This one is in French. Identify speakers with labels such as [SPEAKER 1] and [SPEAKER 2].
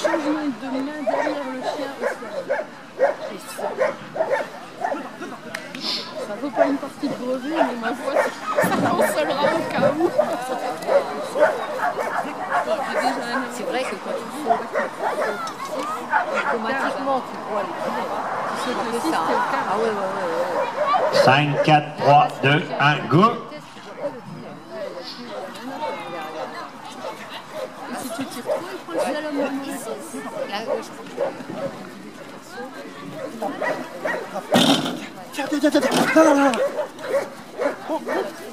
[SPEAKER 1] changement de main derrière le chien au slalom. Et ça vaut pas une partie de brevet, mais ma foi, ça consolera au cas où.
[SPEAKER 2] C'est vrai que quand tu sautes, automatiquement tu vois les pieds. Tu sautes le 6, ça. Ah ouais, ouais, ouais.
[SPEAKER 3] 5, 4, 3, 2, 1, go!
[SPEAKER 1] Et si tu tires trop, il prend le slalom dans le mauvais sens.
[SPEAKER 2] Là, je crois que...
[SPEAKER 4] Tiens, tiens, tiens, tiens.